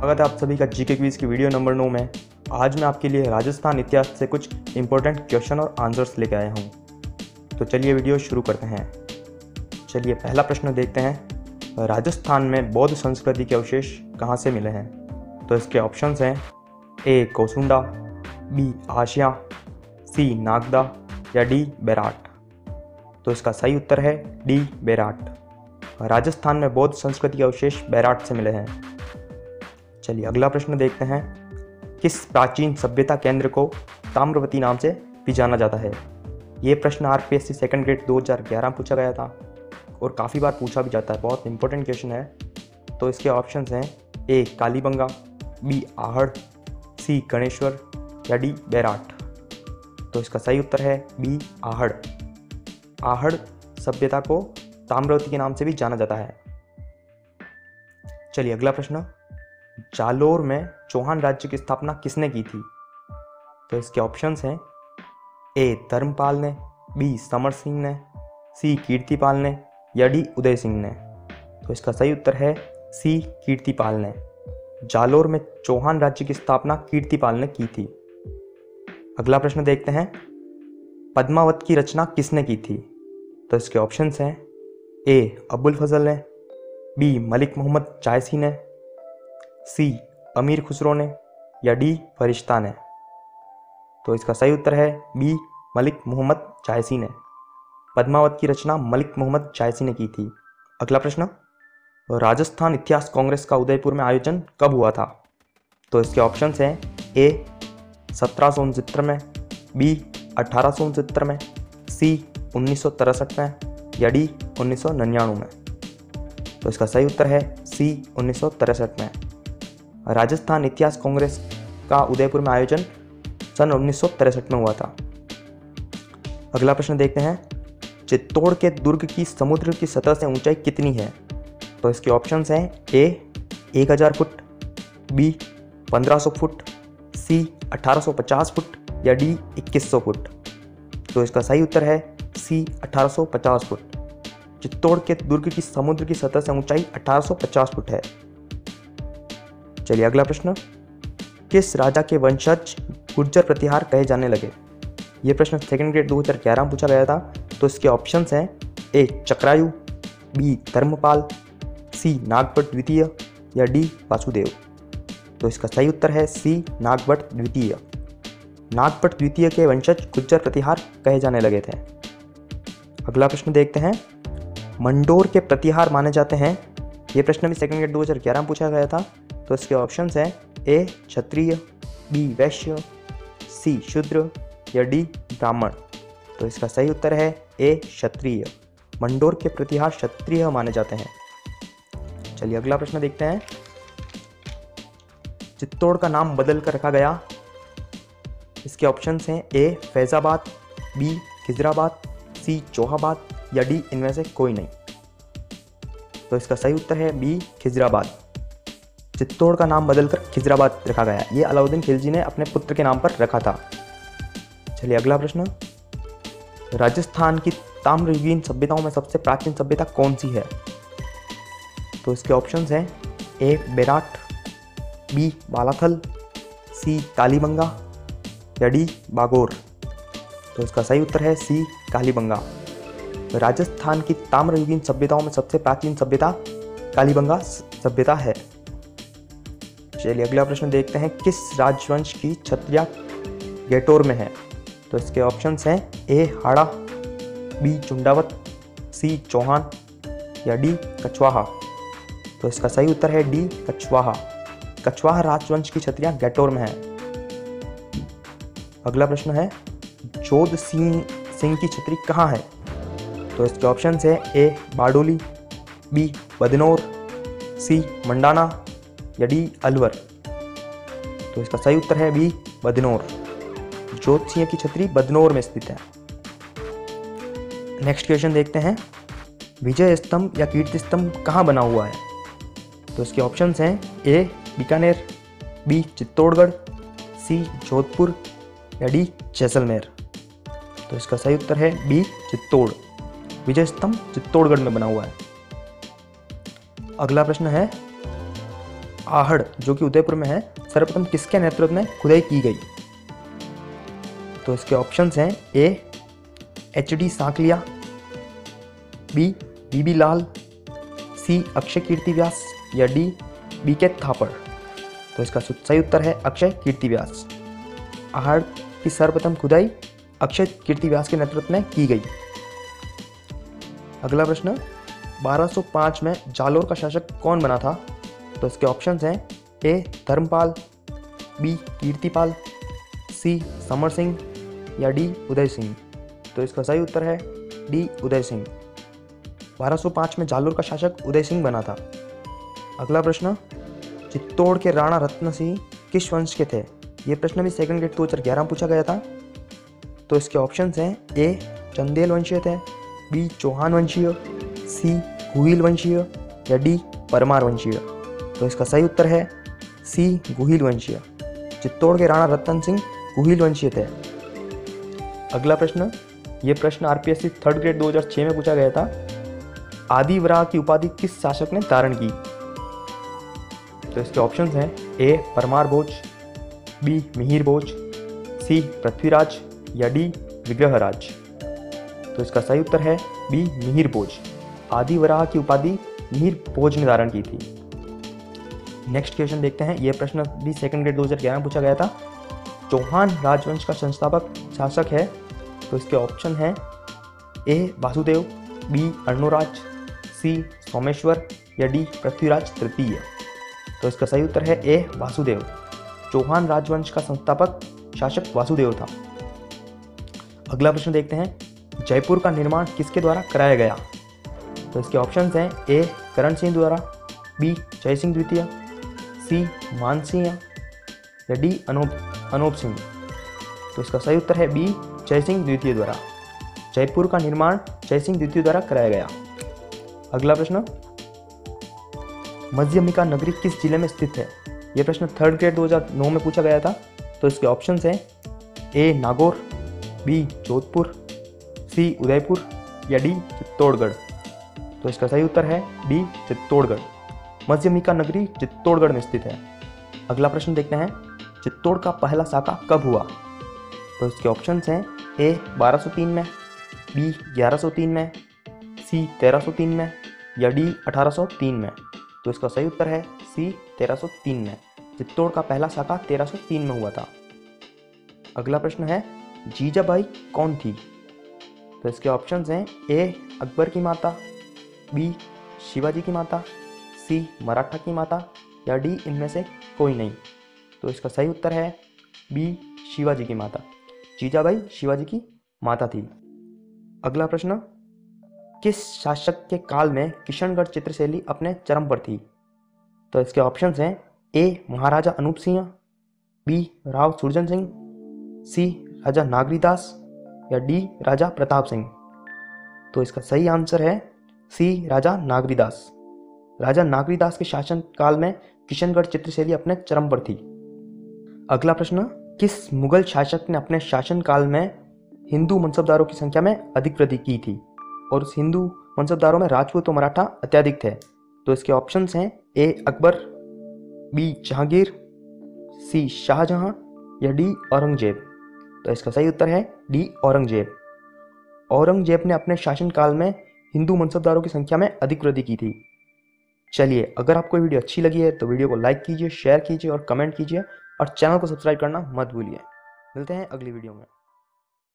स्वागत है आप सभी का जीके क्विज की वीडियो नंबर 9 में। आज मैं आपके लिए राजस्थान इतिहास से कुछ इंपॉर्टेंट क्वेश्चन और आंसर्स लेके आया हूँ। तो चलिए वीडियो शुरू करते हैं। चलिए पहला प्रश्न देखते हैं, राजस्थान में बौद्ध संस्कृति के अवशेष कहाँ से मिले हैं? तो इसके ऑप्शंस हैं A Kosunda, B Ashiya, C Nagda या डी बेराट। तो इसका सही उत्तर है डी बेराट। राजस्थान में बौद्ध संस्कृति के अवशेष बेराट से मिले हैं। चलिए अगला प्रश्न देखते हैं, किस प्राचीन सभ्यता केंद्र को ताम्रवती नाम से भी जाना जाता है? ये प्रश्न आरपीएससी सेकंड ग्रेड 2011 पूछा गया था और काफ़ी बार पूछा भी जाता है, बहुत इंपॉर्टेंट क्वेश्चन है। तो इसके ऑप्शंस हैं A Kalibanga, B Ahar, C Ganeshwar या डी बेराट। तो इसका सही उत्तर है बी आहड़। आहड़ सभ्यता को ताम्रवती के नाम से भी जाना जाता है। चलिए अगला प्रश्न, जालोर में चौहान राज्य की स्थापना किसने की थी? तो इसके ऑप्शंस हैं ए धर्मपाल ने, बी समर सिंह ने, सी कीर्तिपाल ने या डी उदय सिंह ने। तो इसका सही उत्तर है सी कीर्तिपाल ने। जालोर में चौहान राज्य की स्थापना कीर्तिपाल ने की थी। अगला प्रश्न देखते हैं, पद्मावत की रचना किसने की थी? तो इसके ऑप्शंस हैं ए अबुल फजल ने, बी मलिक मोहम्मद जायसी ने, सी अमीर खुसरो ने या डी फरिश्ता ने। तो इसका सही उत्तर है बी मलिक मोहम्मद जायसी ने। पद्मावत की रचना मलिक मोहम्मद जायसी ने की थी। अगला प्रश्न, राजस्थान इतिहास कांग्रेस का उदयपुर में आयोजन कब हुआ था? तो इसके ऑप्शंस हैं ए 1769 में, बी 1869 में, सी 1963 में या डी 1999 में। तो इसका सही उत्तर है सी 1963 में। राजस्थान इतिहास कांग्रेस का उदयपुर में आयोजन सन 1963 में हुआ था। अगला प्रश्न देखते हैं, चित्तौड़ के दुर्ग की समुद्र की सतह से ऊंचाई कितनी है? तो इसके ऑप्शंस हैं A 1000 foot, B 1500 foot, C 1850 foot या डी 2100 फुट। तो इसका सही उत्तर है सी 1850 फुट। चित्तौड़ के दुर्ग की समुद्र की सतह से ऊंचाई 1850 फुट है। चलिए अगला प्रश्न, किस राजा के वंशज गुर्जर प्रतिहार कहे जाने लगे? ये प्रश्न सेकंड ग्रेड 2011 में पूछा गया था। तो इसके ऑप्शंस हैं A Chakrayu, B Dharmapala, C Nagabhata द्वितीय या डी वासुदेव। तो इसका सही उत्तर है सी नागभट्ट द्वितीय। नागभट्ट द्वितीय के वंशज गुर्जर प्रतिहार कहे जाने लगे थे। अगला प्रश्न देखते हैं, मंडोर के प्रतिहार माने जाते हैं। ये प्रश्न भी सेकंड ग्रेड 2011 में पूछा गया था। तो इसके ऑप्शंस हैं ए क्षत्रिय, बी वैश्य, सी शूद्र या डी ब्राह्मण। तो इसका सही उत्तर है ए क्षत्रिय। मंडोर के प्रतिहार क्षत्रिय माने जाते हैं। चलिए अगला प्रश्न देखते हैं, चित्तौड़ का नाम बदल कर रखा गया। इसके ऑप्शंस हैं A Faizabad, B Khizrabad, C Chohabad या डी इनमें से कोई नहीं। तो इसका सही उत्तर है बी खिजराबाद। चित्तौड़ का नाम बदलकर खिजराबाद रखा गया। ये अलाउद्दीन खिलजी ने अपने पुत्र के नाम पर रखा था। चलिए अगला प्रश्न, राजस्थान की ताम्रयुगीन सभ्यताओं में सबसे प्राचीन सभ्यता कौन सी है? तो इसके ऑप्शंस हैं A Bairat, B Balathal, C Kalibanga या डी बागोर। तो इसका सही उत्तर है सी कालीबंगा। राजस्थान की ताम्रयुगीन सभ्यताओं में सबसे प्राचीन सभ्यता कालीबंगा सभ्यता है। चलिए अगला प्रश्न देखते हैं, किस राजवंश की छत्रियां गेटोर में है? तो इसके ऑप्शंस हैं A Hada, B Chundawat, C Chauhan या डी कछवाहा। तो इसका सही उत्तर है डी कछवाहा। कछवाहा राजवंश की छत्रियां गेटोर में है। अगला प्रश्न है, जोध सिंह की छतरी कहाँ है? तो इसके ऑप्शंस है A Bardoli, B Badnore, C Mandana या डी अलवर। तो इसका सही उत्तर है बी बदनौर। जोध सिंह की छतरी बदनौर में स्थित है। नेक्स्ट क्वेश्चन देखते हैं, विजय स्तंभ या कीर्ति स्तंभ कहाँ बना हुआ है? तो इसके ऑप्शंस हैं A Bikaner, B Chittorgarh, C Jodhpur या डी जैसलमेर। तो इसका सही उत्तर है बी चित्तौड़। विजय स्तंभ चित्तौड़गढ़ में बना हुआ है। अगला प्रश्न है, आहड़ जो कि उदयपुर में है सर्वप्रथम किसके नेतृत्व में खुदाई की गई? तो इसके ऑप्शंस हैं A H D. Sankalia, B B Lal, C Akshay Kirti Vyas या डी बी.के. थापड़। तो इसका सही उत्तर है अक्षय कीर्ति व्यास। आहड़ की सर्वप्रथम खुदाई अक्षय कीर्ति व्यास के नेतृत्व में की गई। अगला प्रश्न, 1205 में जालोर का शासक कौन बना था? तो इसके ऑप्शंस हैं A Dharmpal, B Kirtipal, C Samar Singh या डी उदय सिंह। तो इसका सही उत्तर है डी उदय सिंह। 1205 में जालोर का शासक उदय सिंह बना था। अगला प्रश्न, चित्तौड़ के राणा रत्न सिंह किस वंश के थे? ये प्रश्न भी सेकंड ग्रेड 2011 में पूछा गया था। तो इसके ऑप्शंस हैं ए चंदेल वंशीय थे, बी चौहान वंशीय, सी गुहिल वंशीय या डी परमार वंशीय। तो इसका सही उत्तर है सी गुहिल वंशीय। चित्तौड़ के राणा रतन सिंह गुहिल वंशीय थे। अगला प्रश्न, ये प्रश्न आरपीएससी थर्ड ग्रेड 2006 में पूछा गया था। आदिवराह की उपाधि किस शासक ने धारण की? तो इसके ऑप्शंस हैं A Parmar Bhoj, B Mihir Bhoj, C Prithviraj या डी विग्रहराज। तो इसका सही उत्तर है बी मिहिर भोज। आदिवराह की उपाधि मिहिर भोज ने धारण की थी। नेक्स्ट क्वेश्चन देखते हैं। यह प्रश्न भी सेकंड ग्रेड 2011 में पूछा गया था। चौहान राजवंश का संस्थापक शासक है। तो इसके ऑप्शन हैं A Vasudev, B Arnoraj, C Someshwar या डी पृथ्वीराज तृतीय। तो इसका सही उत्तर है ए वासुदेव। चौहान राजवंश का संस्थापक शासक वासुदेव था। अगला प्रश्न देखते हैं। जयपुर का निर्माण किसके द्वारा कराया गया? तो इसके ऑप्शंस हैं ए करण सिंह द्वारा, बी जय सिंह द्वितीय, सी मान सिंह या डी अनूप सिंह। तो इसका सही उत्तर है बी जय सिंह द्वितीय द्वारा। जयपुर का निर्माण जय सिंह द्वितीय द्वारा कराया गया। अगला प्रश्न, मध्यमिका नगरी किस जिले में स्थित है? यह प्रश्न थर्ड ग्रेड 2009 में पूछा गया था। तो इसके ऑप्शंस हैं A Nagaur, B Jodhpur, C Udaipur या डी चित्तौड़गढ़। तो इसका सही उत्तर है डी चित्तौड़गढ़। मध्यमिका नगरी चित्तौड़गढ़ में स्थित है। अगला प्रश्न देखते हैं। चित्तौड़ का पहला साका कब हुआ? तो इसके ऑप्शंस हैं ए 1203 में, बी 1103 में, सी 1303 में या डी 1803 में। तो इसका सही उत्तर है सी 1303 में। चित्तौड़ का पहला साका 1303 में हुआ था। अगला प्रश्न है, जीजाबाई कौन थी? तो इसके ऑप्शंस हैं ए अकबर की माता, बी शिवाजी की माता, सी मराठा की माता या डी इनमें से कोई नहीं। तो इसका सही उत्तर है बी शिवाजी की माता। जीजाबाई शिवाजी की माता थी। अगला प्रश्न, किस शासक के काल में किशनगढ़ चित्रशैली अपने चरम पर थी? तो इसके ऑप्शंस हैं A Maharaja Anup Singh, B Rao Surjan Singh, C Raja Nagridas या डी राजा प्रताप सिंह। तो इसका सही आंसर है सी राजा नागरीदास। राजा नागरीदास के शासन काल में किशनगढ़ चित्रशैली अपने चरम पर थी। अगला प्रश्न, किस मुगल शासक ने अपने शासन काल में हिंदू मनसबदारों की संख्या में अधिक वृद्धि की थी और उस हिंदू मनसबदारों में राजपूत और मराठा अत्यधिक थे? तो इसके ऑप्शंस हैं A Akbar, B Jahangir, C Shahjahan या डी औरंगजेब। तो इसका सही उत्तर है डी औरंगजेब। औरंगजेब ने अपने शासनकाल में हिंदू मनसबदारों की संख्या में अधिक वृद्धि की थी। चलिए, अगर आपको वीडियो अच्छी लगी है तो वीडियो को लाइक कीजिए, शेयर कीजिए और कमेंट कीजिए और चैनल को सब्सक्राइब करना मत भूलिए। मिलते हैं अगली वीडियो में।